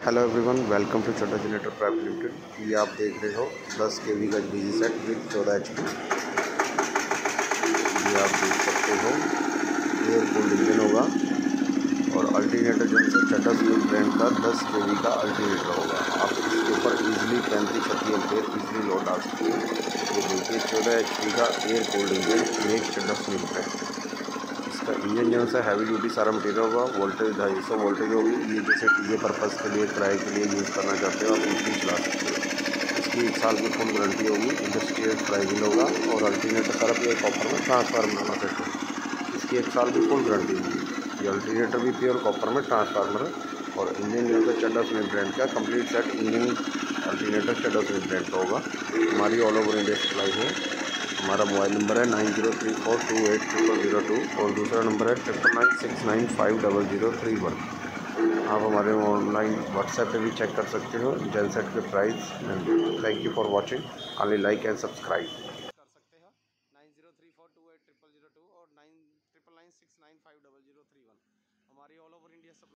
Hello everyone, welcome to छोटा generator private limited. ये आप देख रहे हो 10 kV का बिजी सेट विद 14 HP। ये आप देख सकते हो एयर कूल्ड इंजन होगा और अल्टरनेटर जो है टाटा स्टील ब्रांड का 10 kV का अल्टरनेटर होगा। आप इसके ऊपर इजीली 35-36 एम्पेयर इजीली लोड डाल सकते हो। ये देखिए 14 HP का air cooled engine make Tata Steel brand. इसका इंजन जो है हैवी ड्यूटी सारा मटेरियल होगा। वोल्टेज 250 वोल्टेज होगी। ये जैसे डीजे पर्पज़ के लिए किराए के लिए यूज़ करना चाहते हो आप इजीली चला सकते हो। इसकी 1 साल की फुल गारंटी होगी। इंडस्ट्रियल प्राइसिंग होगा और अल्टरनेटर सारा प्योर कॉपर में ट्रांसफार्मर वाला सेट है। इसकी 1 साल की फुल गारंटी होगी। ये अल्टरनेटर भी प्योर कॉपर में ट्रांसफार्मर है और इंजन जो है टाटा स्टील ब्रांड का complete set engine alternator Tata Steel brand का होगा। हमारी ऑल ओवर इंडिया सप्लाई है। हमारा मोबाइल नंबर है 9034280002 और दूसरा नंबर है 9996950031। आप हमारे ऑनलाइन व्हाट्सएप पे भी चेक कर सकते हो जेनसेट के price. Thank you for watching. Only like and subscribe कर सकते हो 9034280002 और 9996950031। हमारी ऑल ओवर इंडिया